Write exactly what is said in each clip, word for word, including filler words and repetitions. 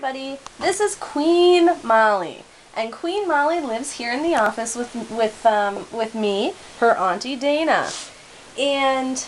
everybody. This is Queen Molly, and Queen Molly lives here in the office with with um, with me, her auntie Dana, and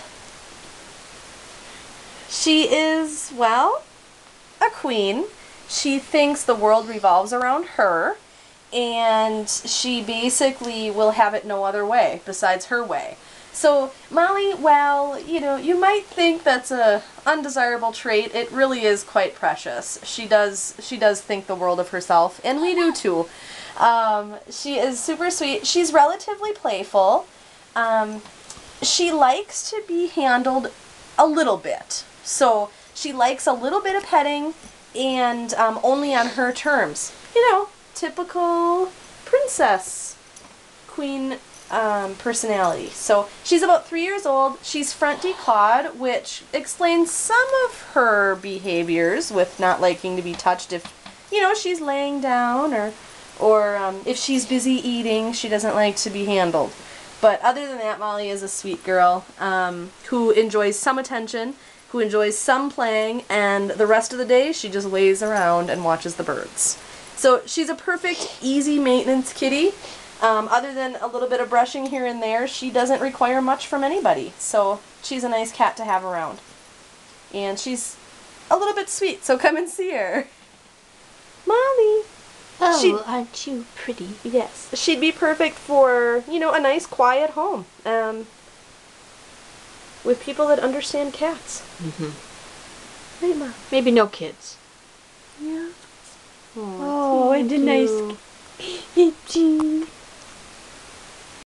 she is, well, a queen. She thinks the world revolves around her, and she basically will have it no other way besides her way. So Molly, well, you know, you might think that's a undesirable trait. It really is quite precious. She does she does think the world of herself, and we do too. Um, she is super sweet. She's relatively playful. Um, she likes to be handled a little bit. So she likes a little bit of petting, and um, only on her terms. You know, typical princess, queen um, personality. So she's about three years old. She's front declawed, which explains some of her behaviors with not liking to be touched if, you know, she's laying down or, or um, if she's busy eating, she doesn't like to be handled. But other than that, Molly is a sweet girl um, who enjoys some attention, who enjoys some playing, and the rest of the day she just lays around and watches the birds. So she's a perfect, easy maintenance kitty. Um, other than a little bit of brushing here and there, she doesn't require much from anybody. So she's a nice cat to have around. And she's a little bit sweet, so come and see her. Molly! Oh, She'd, aren't you pretty? yes. She'd be perfect for, you know, a nice quiet home. Um, with people that understand cats. Mm-hmm. Right, Ma? Maybe no kids. Yeah. Oh, and a nice itchy.